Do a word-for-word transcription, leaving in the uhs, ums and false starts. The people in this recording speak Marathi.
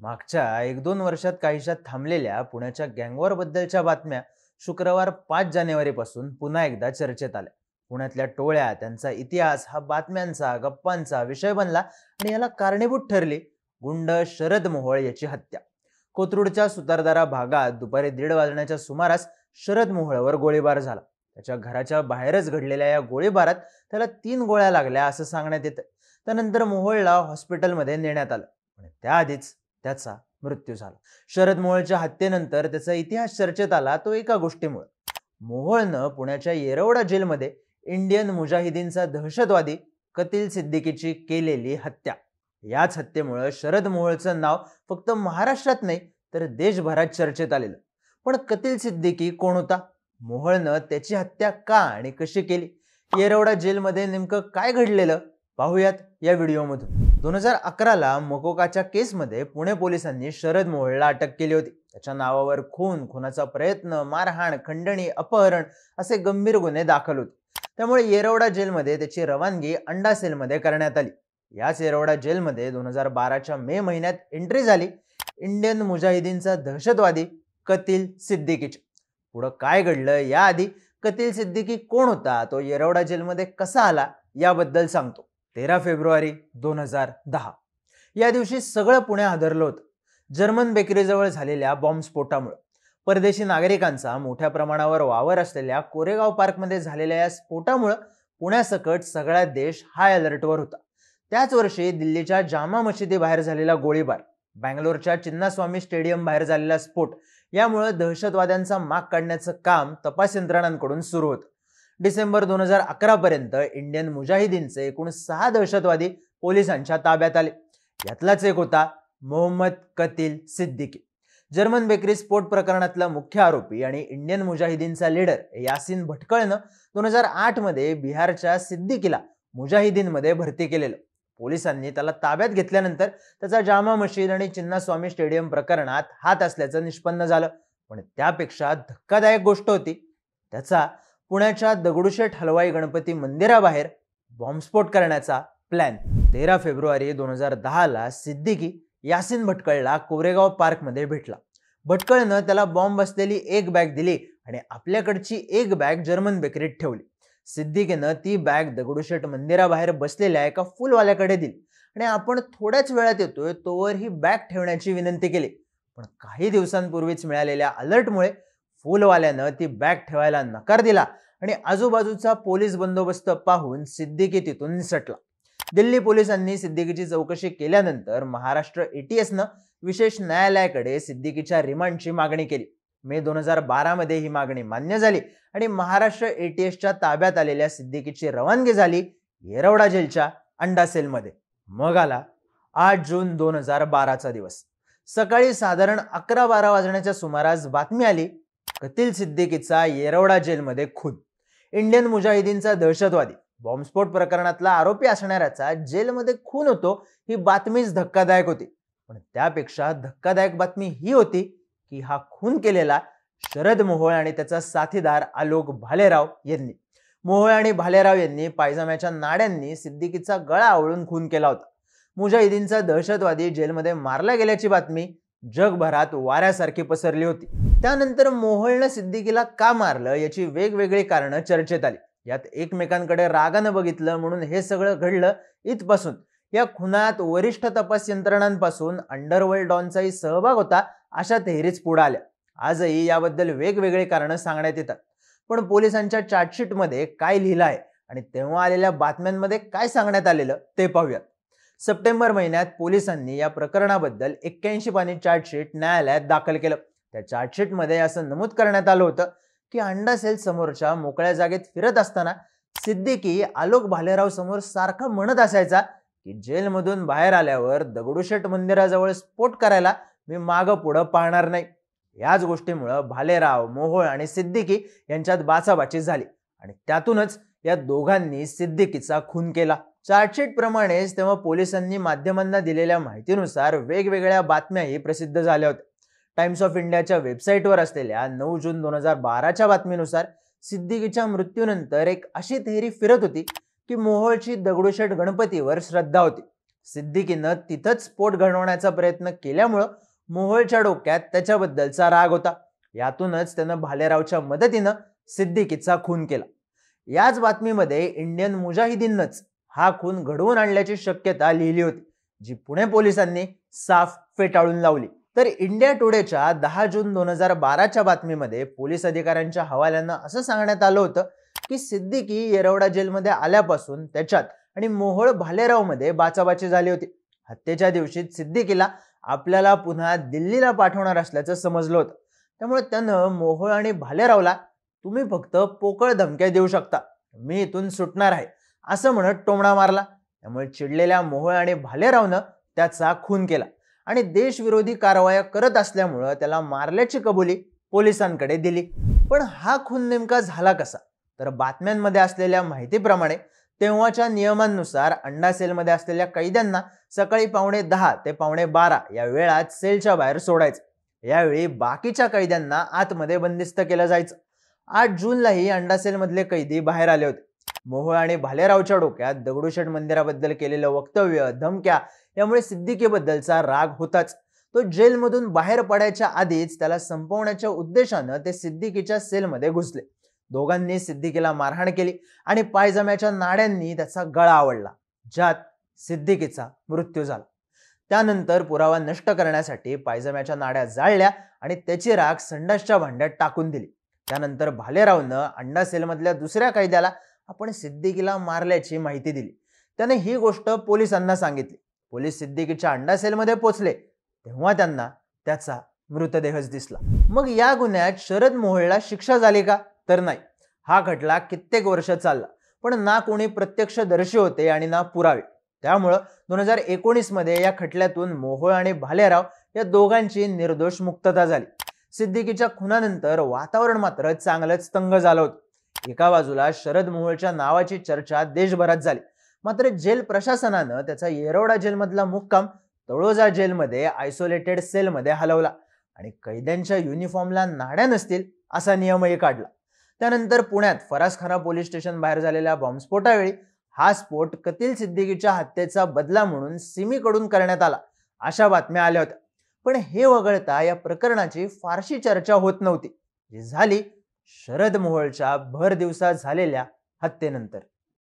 मागच्या एक दोन वर्षात काहीशा थांबलेल्या पुण्याच्या गँगवॉर बद्दलच्या बातम्या शुक्रवार पाच जानेवारी पासून पुन्हा एकदा चर्चेत आल्या. पुण्यातल्या टोळ्या, त्यांचा इतिहास हा बातम्यांचा गप्पांचा विषय बनला आणि याला कारणीभूत ठरली गुंड शरद मोहोळ याची हत्या. कोथरूडच्या सुतारदारा भागात दुपारी दीड वाजण्याच्या सुमारास शरद मोहोळवर गोळीबार झाला. त्याच्या घराच्या बाहेरच घडलेल्या या गोळीबारात त्याला तीन गोळ्या लागल्या असं सांगण्यात येतं. त्यानंतर मोहोळला हॉस्पिटलमध्ये नेण्यात आलं, पण त्याआधीच त्याचा मृत्यू झाला. शरद मोहोळच्या हत्येनंतर त्याचा इतिहास चर्चेत आला, तो एका गोष्टीमुळे. मोहोळनं पुण्याच्या येरवडा जेलमध्ये इंडियन मुजाहिदीनचा दहशतवादी कतील सिद्दीकीची केलेली हत्या. याच हत्येमुळे शरद मोहोळचं नाव फक्त महाराष्ट्रात नाही तर देशभरात चर्चेत आलेलं. पण कतील सिद्दीकी कोण होता? मोहोळनं त्याची हत्या का आणि कशी केली? येरवडा जेलमध्ये नेमकं काय घडलेलं पाहूयात या व्हिडिओमधून. दोन हजार अकराला मकोकाच्या केसमध्ये पुणे पोलिसांनी शरद मोहोळला अटक केली होती. त्याच्या नावावर खून, खुनाचा प्रयत्न, मारहाण, खंडणी, अपहरण असे गंभीर गुन्हे दाखल होते. त्यामुळे येरवडा जेलमध्ये त्याची रवानगी अंडा सेलमध्ये करण्यात आली. याच येरवडा जेलमध्ये दोन हजार बाराच्या मे महिन्यात एंट्री झाली इंडियन मुजाहिदीनचा दहशतवादी कतील सिद्दीकीची. पुढं काय घडलं याआधी कतील सिद्दीकी कोण होता, तो येरवडा जेलमध्ये कसा आला याबद्दल सांगतो. तेरा फेब्रुवारी दोन हजार दहा या दिवशी सगळं पुणे हादरलं होतं. जर्मन बेकरीजवळ झालेल्या बॉम्बस्फोटामुळे. परदेशी नागरिकांचा मोठ्या प्रमाणावर वावर असलेल्या कोरेगाव पार्कमध्ये झालेल्या या स्फोटामुळे पुण्यासकट सगळा देश हाय अलर्टवर होता. त्याच वर्षी दिल्लीच्या जामा मशिदीबाहेर झालेला गोळीबार, बँगलोरच्या चिन्नास्वामी स्टेडियम बाहेर झालेला स्फोट यामुळे दहशतवाद्यांचा माग काढण्याचं काम तपास यंत्रणांकडून सुरू होतं. डिसेंबर दोन हजार अकरा पर्यंत इंडियन मुजाहिदीनचे एकूण सहा दहशतवादी पोलिसांच्या ताब्यात आले. यातलाच एक होता मोहम्मद कतील सिद्दीकी. जर्मन बेकरी स्फोट प्रकरणातला मुख्य आरोपी आणि इंडियन मुजाहिदीनचा लीडर यासिन भटकळनं दोन हजार आठ मध्ये बिहारच्या सिद्दीकीला मुजाहिदीनमध्ये भरती केलेलं. पोलिसांनी त्याला ताब्यात घेतल्यानंतर त्याचा जामा मशीद आणि चिन्नास्वामी स्टेडियम प्रकरणात हात असल्याचं निष्पन्न झालं. पण त्यापेक्षा धक्कादायक गोष्ट होती त्याचा पुण्याच्या दगडूशेठ हलवाई गणपती मंदिराबाहेर बॉम्बस्फोट करण्याचा प्लॅन. तेरा फेब्रुवारी दोन हजार दहा ला सिद्दीकी यासिन भटकळला कोरेगाव पार्कमध्ये भेटला. भटकळनं त्याला बॉम्ब असलेली एक बॅग दिली आणि आपल्याकडची एक बॅग जर्मन बेकरीत ठेवली. सिद्दीकीनं ती बॅग दगडूशेठ मंदिराबाहेर बसलेल्या एका फुलवाल्याकडे दिली आणि आपण थोड्याच वेळात येतोय तोवर ही बॅग ठेवण्याची विनंती केली. पण काही दिवसांपूर्वीच मिळालेल्या अलर्टमुळे फुलवाल्यानं ती बॅग ठेवायला नकार दिला आणि आजूबाजूचा पोलीस बंदोबस्त पाहून सिद्दीकी तिथून निसटला. दिल्ली पोलिसांनी सिद्दीकीची चौकशी केल्यानंतर महाराष्ट्र एटीएसनं विशेष न्यायालयाकडे सिद्दीकीच्या रिमांडची मागणी केली. मे दोन हजार बारा मध्ये ही मागणी मान्य झाली आणि महाराष्ट्र एटीएसच्या ताब्यात आलेल्या सिद्दीकीची रवानगी झाली येरवडा जेलच्या अंडा सेलमध्ये. मग आला आठ जून दोन हजार बाराचा दिवस. सकाळी साधारण अकरा बारा वाजण्याच्या सुमारास बातमी आली कतील सिद्दीकीचा येरवडा जेलमध्ये खून. इंडियन मुजाहिदीनचा दहशतवादी बॉम्बस्फोट प्रकरणातला आरोपी असणाऱ्याचा जेलमध्ये खून होतो ही बातमीच धक्कादायक होती. पण त्यापेक्षा धक्कादायक बातमी ही होती की हा खून केलेला शरद मोहोळ आणि त्याचा साथीदार आलोक भालेराव यांनी. मोहोळ आणि भालेराव यांनी पायजाम्याच्या नाड्यांनी सिद्दीकीचा गळा आवळून खून केला होता. मुजाहिदीनचा दहशतवादी जेलमध्ये मारला गेल्याची बातमी जगभरात वाऱ्यासारखी पसरली होती. त्यानंतर मोहोळनं सिद्दीकीला का मारलं याची वेगवेगळी कारणं चर्चेत आली. यात एकमेकांकडे रागानं बघितलं म्हणून हे सगळं घडलं इथपासून या खुनात वरिष्ठ तपास यंत्रणांपासून अंडरवर्ल्ड डॉनचाही सहभाग होता अशा तहेरीच पुढे आल्या. आजही याबद्दल वेगवेगळे कारणं सांगण्यात येतात. पण पोलिसांच्या चार्जशीटमध्ये काय लिहिलं आहे आणि तेव्हा आलेल्या बातम्यांमध्ये काय सांगण्यात आलेलं ते पाहूयात. सप्टेंबर महिन्यात पोलिसांनी या प्रकरणाबद्दल एक्क्याऐंशी पानी चार्जशीट न्यायालयात दाखल केलं. त्या चार्जशीटमध्ये असं नमूद करण्यात आलं होतं की अंडा सेल समोरच्या मोकळ्या जागेत फिरत असताना सिद्दीकी आलोक भालेराव समोर सारखा म्हणत असायचा की जेलमधून बाहेर आल्यावर दगडूशेठ मंदिराजवळ स्फोट करायला मी मागं पुढं पाहणार नाही. याच गोष्टीमुळे भालेराव, मोहोळ आणि सिद्दीकी यांच्यात बाचाबाची झाली आणि त्यातूनच या दोघांनी सिद्दीकीचा खून केला. चार्जशीट प्रमाणेच तेव्हा पोलिसांनी माध्यमांना दिलेल्या माहितीनुसार वेगवेगळ्या बातम्याही प्रसिद्ध झाल्या होत्या. टाइम्स ऑफ इंडियाच्या वेबसाईटवर असलेल्या नऊ जून दोन हजार बाराच्या बातमीनुसार सिद्दीकीच्या मृत्यूनंतर एक अशी थेअरी फिरत होती की मोहोळची दगडूशेठ गणपतीवर श्रद्धा होती. सिद्दीकीनं तिथंच स्फोट घडवण्याचा प्रयत्न केल्यामुळं मोहोळच्या डोक्यात त्याच्याबद्दलचा राग होता. यातूनच त्यानं भालेरावच्या मदतीनं सिद्दीकीचा खून केला. याच बातमीमध्ये इंडियन मुजाहिदीनच हा खून घडवून आणल्याची शक्यता लिहिली होती, जी पुणे पोलिसांनी साफ फेटाळून लावली. तर इंडिया टुडेच्या दहा जून दोन हजार बाराच्या बातमीमध्ये पोलीस अधिकाऱ्यांच्या हवाल्यानं असं सांगण्यात आलं होतं की सिद्दीकी येरवडा जेलमध्ये आल्यापासून त्याच्यात आणि मोहोळ भालेराव मध्ये बाचाबाची झाली होती. हत्येच्या दिवशी सिद्दीकीला आपल्याला पुन्हा दिल्लीला पाठवणार असल्याचं समजलं होतं. त्यामुळे त्यानं मोहोळ आणि भालेरावला तुम्ही फक्त पोकळ धमक्या देऊ शकता, मी इथून सुटणार आहे असं म्हणत टोमणा मारला. त्यामुळे चिडलेल्या मोहोळ आणि भालेरावनं त्याचा खून केला आणि देशविरोधी कारवाया करत असल्यामुळं त्याला मारल्याची कबुली पोलिसांकडे दिली. पण हा खून नेमका झाला कसा? तर बातम्यांमध्ये असलेल्या माहितीप्रमाणे तेव्हाच्या नियमांनुसार अंडा सेलमध्ये असलेल्या कैद्यांना सकाळी पावणे दहा ते पावणे बारा या वेळात सेलच्या बाहेर सोडायचं. यावेळी बाकीच्या कैद्यांना आतमध्ये बंदिस्त केलं जायचं. आठ जूनलाही अंडा सेलमधले कैदी बाहेर आले होते. मोहोळ आणि भालेरावच्या डोक्यात दगडूशेठ मंदिराबद्दल केलेलं वक्तव्य, धमक्या यामुळे सिद्दीकीबद्दलचा राग होताच. तो जेलमधून बाहेर पडायच्या आधीच त्याला संपवण्याच्या उद्देशानं ते सिद्दीकीच्या सेलमध्ये घुसले. दोघांनी सिद्दीकीला मारहाण केली आणि पायजम्याच्या नाड्यांनी त्याचा गळा आवळला, ज्यात सिद्दीकीचा मृत्यू झाला. त्यानंतर पुरावा नष्ट करण्यासाठी पायजम्याच्या नाड्या जाळल्या आणि त्याची राख संडासच्या भांड्यात टाकून दिली. त्यानंतर भालेरावनं अंडा सेलमधल्या दुसऱ्या कैद्याला आपण सिद्दीकीला मारल्याची माहिती दिली. त्याने ही गोष्ट पोलिसांना सांगितली. पोलीस सिद्दीकीच्या अंडा सेलमध्ये पोहोचले तेव्हा त्यांना त्याचा मृतदेहच दिसला. मग या गुन्ह्यात शरद मोहोळला शिक्षा झाली का? तर नाही. हा खटला कित्येक वर्ष चालला, पण ना कोणी प्रत्यक्षदर्शी होते आणि ना पुरावे. त्यामुळं दोन हजार एकोणीस मध्ये या खटल्यातून मोहोळ आणि भालेराव या दोघांची निर्दोष मुक्तता झाली. सिद्दीकीच्या खुनानंतर वातावरण मात्र चांगलंच तंग झालं होतं. एका बाजूला शरद मोहोळच्या नावाची चर्चा देशभरात झाली, मात्र जेल प्रशासनानं त्याचा येरवडा जेलमधला मुक्काम तळोजा जेलमध्ये आयसोलेटेड सेलमध्ये हलवला आणि कैद्यांच्या युनिफॉर्मला नाड्या नसतील असा नियमही काढला. त्यानंतर पुण्यात फरासखाना पोलीस स्टेशन बाहेर झालेल्या बॉम्बस्फोटावेळी हा स्फोट कतील सिद्दीकीच्या हत्येचा बदला म्हणून सिमीकडून करण्यात आला अशा बातम्या आल्या होत्या. पण हे वगळता या प्रकरणाची फारशी चर्चा होत नव्हती, जी झाली शरद मोहोळच्या भर दिवसा झालेल्या हत्येनंतर.